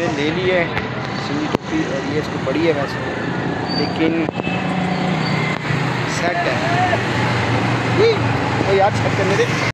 मैंने ले ली है सिंधी टोपी और ये इसको पड़ी है वैसे, लेकिन सेट है। तो यार सेट करने दे।